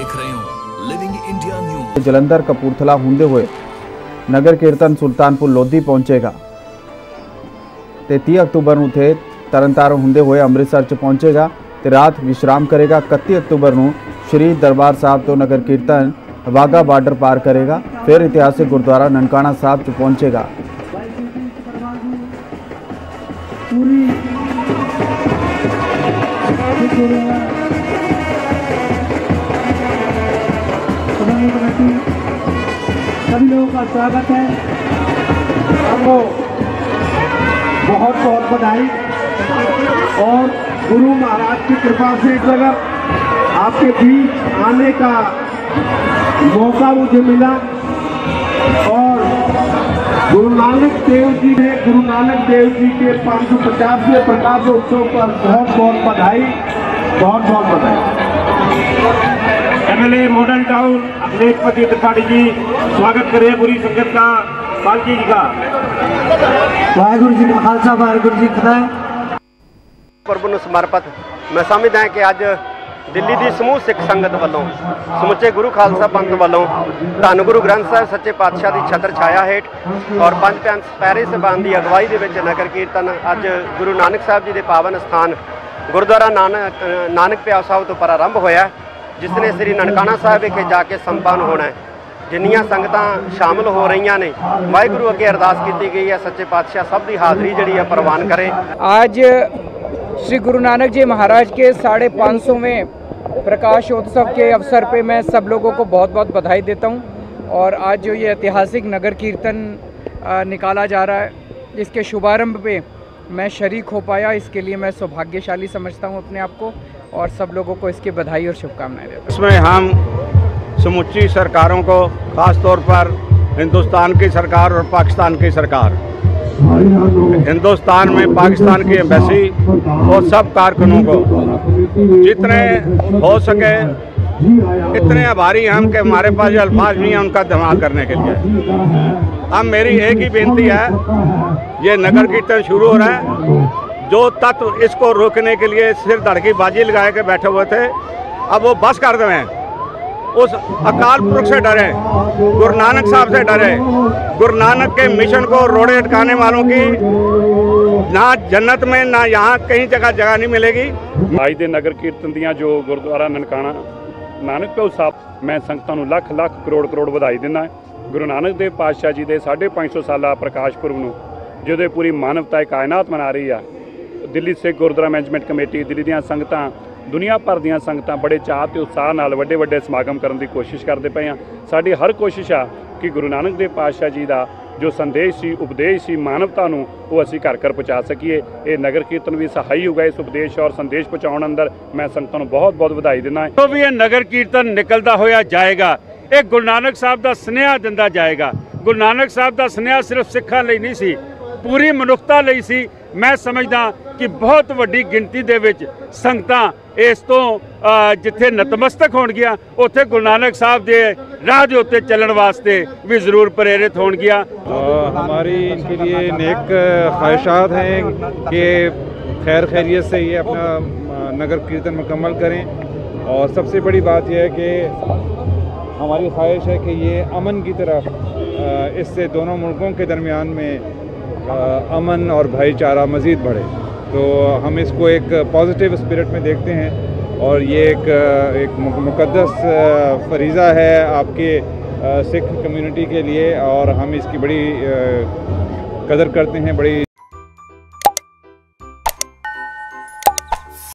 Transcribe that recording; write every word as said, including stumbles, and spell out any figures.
देख रहे हो living India news. Jalandhar Kapurthala ਹੁੰਦੇ ਹੋਏ नगर कीर्तन सुल्तानपुर लोधी पहुंचेगा ਤੇ तीस अक्तूबर ਨੂੰ ਥੇ ਤਰਨਤਾਰਨ ਹੁੰਦੇ ਹੋਏ ਅੰਮ੍ਰਿਤਸਰ ਚ ਪਹੁੰਚੇਗਾ ਤੇ ਰਾਤ ਵਿਸ਼ਰਾਮ ਕਰੇਗਾ। इकतीस अक्तूबर ਨੂੰ श्री दरबार साहब तो नगर कीर्तन वाघा बार्डर पार करेगा। फिर ऐतिहासिक गुरुद्वारा ननकाना साहब च पहुंचेगा। सभी लोगों का स्वागत है। आपको बहुत बहुत बधाई और गुरु महाराज की कृपा से अगर आपके बीच आने का मौका मुझे मिला और गुरु नानक देव जी ने गुरु नानक देव जी के पाँच सौ पचासवें प्रकाश उत्सव पर बहुत बहुत बधाई बहुत बहुत बधाई। MLA model town Akhileshpati Tripathi ji स्वागत करें पूरी संगत का, पालकी जी का। वाहिगुरु जी का खालसा वाहिगुरु जी की फतेह। ਪੁਰਬ ਨੂੰ ਸਮਰਪਿਤ मैं समझदा है कि अज दिल्ली की समूह सिख संगत वालों समुचे गुरु खालसा पंथ वालों धन गुरु ग्रंथ साहिब सच्चे पातशाह की छत्र छाया हेठ और पंज पैरे सबान की अगवाई के नगर कीर्तन अज गुरु नानक साहब जी के पावन स्थान गुरुद्वारा नानक नानक प्यार साहब तो प्रारंभ होया, जिसने श्री ननकाना साहब विखे जाके संपन्न होना है। जिन्नियां संगतां शामिल हो रही ने वाहिगुरु अगे अरदास की गई है सच्चे पातशाह सब की हाज़री जिहड़ी है प्रवान करे। आज श्री गुरु नानक जी महाराज के साढ़े पाँच सौवें प्रकाश उत्सव के अवसर पे मैं सब लोगों को बहुत बहुत बधाई देता हूँ। और आज जो ये ऐतिहासिक नगर कीर्तन निकाला जा रहा है, इसके शुभारंभ पे मैं शरीक हो पाया, इसके लिए मैं सौभाग्यशाली समझता हूँ अपने आप को और सब लोगों को इसकी बधाई और शुभकामनाएं देता हूँ। इसमें हम समूची सरकारों को, ख़ास तौर पर हिंदुस्तान की सरकार और पाकिस्तान की सरकार, हिंदुस्तान में पाकिस्तान की एम्बेसी और सब कारकुनों को जितने हो सके इतने आभारी हम कि हमारे पास ये अल्फाज नहीं है उनका धमाल करने के लिए। अब मेरी एक ही बेनती है, ये नगर कीर्तन शुरू हो रहा है, जो तत्व इसको रोकने के लिए सिर धड़ की बाजी लगाए के बैठे हुए थे अब वो बस कर दें, उस अकाल पुरख से डरे, गुरु नानक साहब से डरे। गुरु नानक के मिशन को रोड़े अटकाने वालों की ना जन्नत में ना यहाँ कहीं जगह जगह नहीं मिलेगी। आज के नगर कीर्तन दियाँ जो गुरुद्वारा ननकाना नानक प्यार साहब मैं संगतां नूं लख लख करोड़ करोड़ बधाई दिना। गुरु नानक देव पातशाह जी के साढ़े पाँच सौ साल प्रकाश पुरब नूं जो पूरी मानवता कायनात मना रही है। दिल्ली सिख गुरुद्वारा मैनेजमेंट कमेटी, दिल्ली दियां संगतां, दुनिया भर दियां संगतां बड़े चाह ते उत्साह नाल वड्डे वड्डे समागम करने की कोशिश करते पे हैं। साडी हर कोशिश आ कि गुरु नानक देव पातशाह जी का जो संदेश सी, उपदेश सी मानवता नूं वो असीं घर घर पहुँचा सकीए। ये नगर कीर्तन भी सहाई होगा इस उपदेश और संदेश पहुँचाने अंदर। मैं संगतां नूं बहुत बहुत बधाई दिना। तो भी ये नगर कीर्तन निकलता होया जाएगा, ये गुरु नानक साहब का स्नेहा दिंदा जाएगा। गुरु नानक साहब का स्नेहा सिर्फ सिखां लई नहीं सी, पूरी मनुखता लई सी। मैं समझदा कि बहुत वड्डी गिनती दे विच संगतां इस तो जिथे नतमस्तक होणगियां उत्थे गुरु नानक साहब के राह के उत्ते चलण वास्ते भी जरूर प्रेरित होणगियां। हमारी इनके लिए नेक ख्वाहिशात हैं कि खैर खैरियत से ये अपना नगर कीर्तन मुकम्मल करें। और सबसे बड़ी बात यह है कि हमारी ख्वाहिश है कि ये अमन की तरफ, इससे दोनों मुल्कों के दरमियान में अमन और भाईचारा मज़ीद बढ़े। तो हम इसको एक पॉजिटिव स्पिरिट में देखते हैं और ये एक एक मुक़द्दस फरीज़ा है आपके सिख कम्युनिटी के लिए और हम इसकी बड़ी कदर करते हैं, बड़ी